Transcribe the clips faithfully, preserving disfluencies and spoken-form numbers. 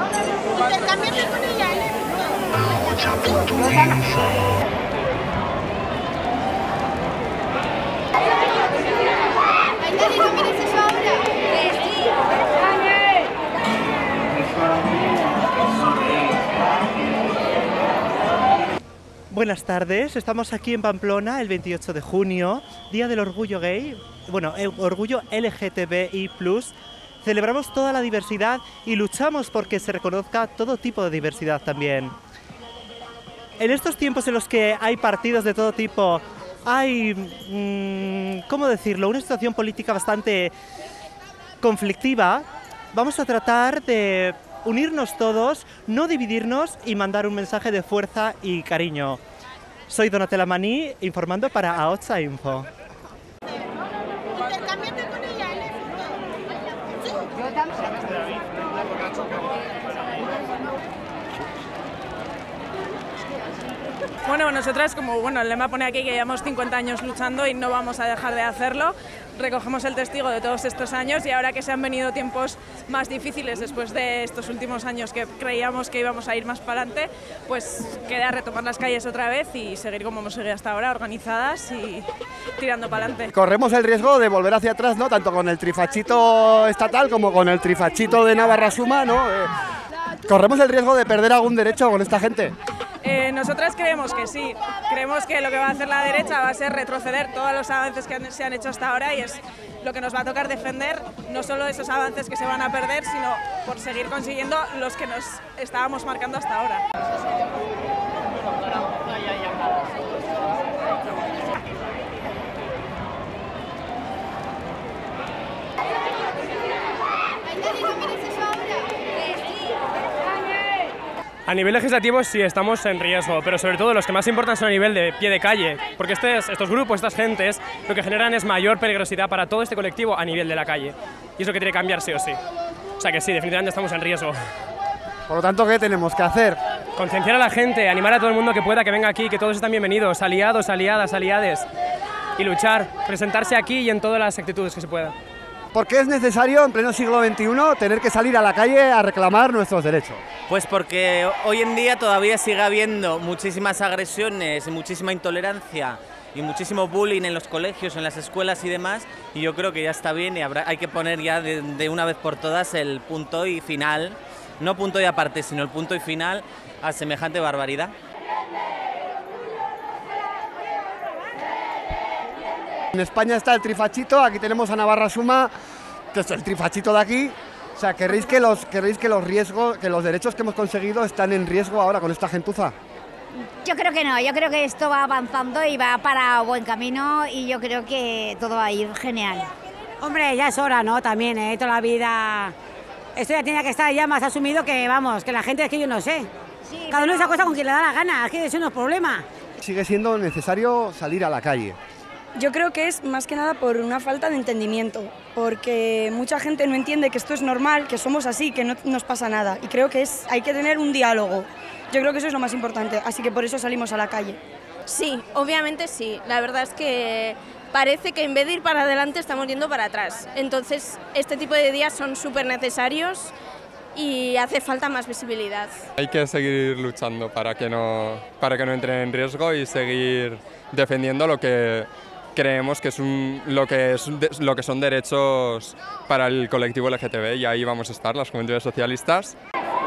Intercambiarme con ella, ¿eh? Ay, Dani, no mires eso ahora. Buenas tardes, estamos aquí en Pamplona el veintiocho de junio, Día del Orgullo Gay, bueno, el Orgullo L G T B I plus. Celebramos toda la diversidad y luchamos porque se reconozca todo tipo de diversidad también. En estos tiempos en los que hay partidos de todo tipo, hay, mmm, ¿cómo decirlo?, una situación política bastante conflictiva, vamos a tratar de unirnos todos, no dividirnos y mandar un mensaje de fuerza y cariño. Soy Donatella Maní, informando para A O T S A Info. Intercambiarme con ella, ¿eh? Bueno, nosotras, como bueno, el lema pone aquí que llevamos cincuenta años luchando y no vamos a dejar de hacerlo, recogemos el testigo de todos estos años y ahora que se han venido tiempos más difíciles después de estos últimos años que creíamos que íbamos a ir más para adelante, pues queda retomar las calles otra vez y seguir como hemos seguido hasta ahora, organizadas y tirando para adelante. Corremos el riesgo de volver hacia atrás, ¿no?, tanto con el trifachito estatal como con el trifachito de Navarra Suma, ¿no? Eh, ¿Corremos el riesgo de perder algún derecho con esta gente? Eh, nosotras creemos que sí, creemos que lo que va a hacer la derecha va a ser retroceder todos los avances que han, se han hecho hasta ahora y es lo que nos va a tocar defender, no solo esos avances que se van a perder, sino por seguir consiguiendo los que nos estábamos marcando hasta ahora. Ay, Dani, no mires eso ahora. A nivel legislativo sí estamos en riesgo, pero sobre todo los que más importan son a nivel de pie de calle, porque estos, estos grupos, estas gentes, lo que generan es mayor peligrosidad para todo este colectivo a nivel de la calle. Y eso que tiene que cambiar sí o sí. O sea que sí, definitivamente estamos en riesgo. Por lo tanto, ¿qué tenemos que hacer? Concienciar a la gente, animar a todo el mundo que pueda, que venga aquí, que todos están bienvenidos, aliados, aliadas, aliades, y luchar, presentarse aquí y en todas las actitudes que se puedan. ¿Por qué es necesario en pleno siglo veintiuno tener que salir a la calle a reclamar nuestros derechos? Pues porque hoy en día todavía sigue habiendo muchísimas agresiones, muchísima intolerancia y muchísimo bullying en los colegios, en las escuelas y demás, y yo creo que ya está bien y habrá, hay que poner ya de, de una vez por todas el punto y final, no punto y aparte, sino el punto y final a semejante barbaridad. En España está el trifachito, aquí tenemos a Navarra Suma, que es el trifachito de aquí. O sea, ¿queréis que los, queréis que los riesgos, que los derechos que hemos conseguido están en riesgo ahora con esta gentuza? Yo creo que no, yo creo que esto va avanzando y va para buen camino y yo creo que todo va a ir genial. Hombre, ya es hora, ¿no? También, ¿eh? Toda la vida... Esto ya tiene que estar ya más asumido que, vamos, que la gente es que yo no sé. Sí, cada uno se acuesta con quien le da la gana, es que eso no es problema. Sigue siendo necesario salir a la calle. Yo creo que es más que nada por una falta de entendimiento, porque mucha gente no entiende que esto es normal, que somos así, que no nos pasa nada. Y creo que es, hay que tener un diálogo. Yo creo que eso es lo más importante, así que por eso salimos a la calle. Sí, obviamente sí. La verdad es que parece que en vez de ir para adelante estamos yendo para atrás. Entonces, este tipo de días son súper necesarios y hace falta más visibilidad. Hay que seguir luchando para que no, para que no entren en riesgo y seguir defendiendo lo que creemos que es un, lo, que es, lo que son derechos para el colectivo L G T B, y ahí vamos a estar, las Juventudes Socialistas.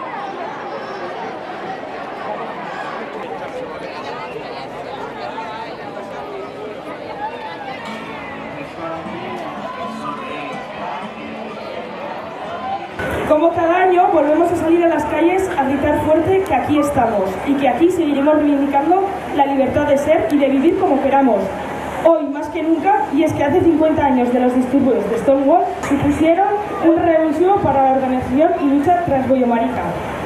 Como cada año volvemos a salir a las calles a gritar fuerte que aquí estamos y que aquí seguiremos reivindicando la libertad de ser y de vivir como queramos. Hoy más que nunca, y es que hace cincuenta años de los disturbios de Stonewall supusieron un revulsivo para la organización y lucha transboyomarica.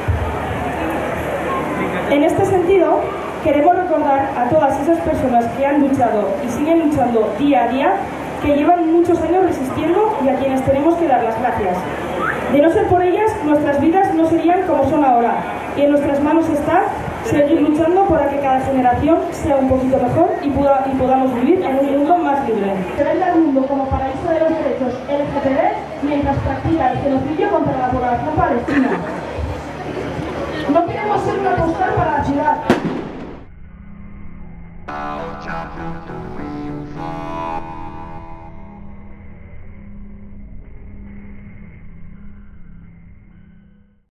En este sentido, queremos recordar a todas esas personas que han luchado y siguen luchando día a día, que llevan muchos años resistiendo y a quienes tenemos que dar las gracias. De no ser por ellas, nuestras vidas no serían como son ahora, y en nuestras manos está seguir luchando para que cada generación sea un poquito mejor y, pueda, y podamos vivir en un mundo más libre. Se vende al mundo como paraíso de los derechos L G T B mientras practica el genocidio contra la población palestina.